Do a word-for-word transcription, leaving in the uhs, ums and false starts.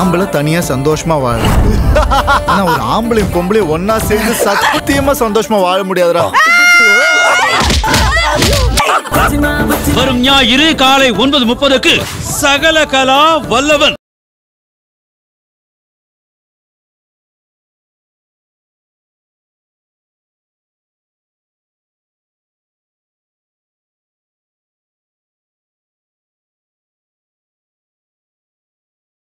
ஆம்பளை தனியா சந்தோஷமா வாழ, ஆனா ஒரு ஆம்பளையும் பொம்பளையும் ஒன்னா சேர்ந்து சத்தியமா சந்தோஷமா வாழ முடியாதுடா. வரும் ஞாயிறு காலை ஒன்பது முப்பதுக்கு சகலகலா வல்லவன்.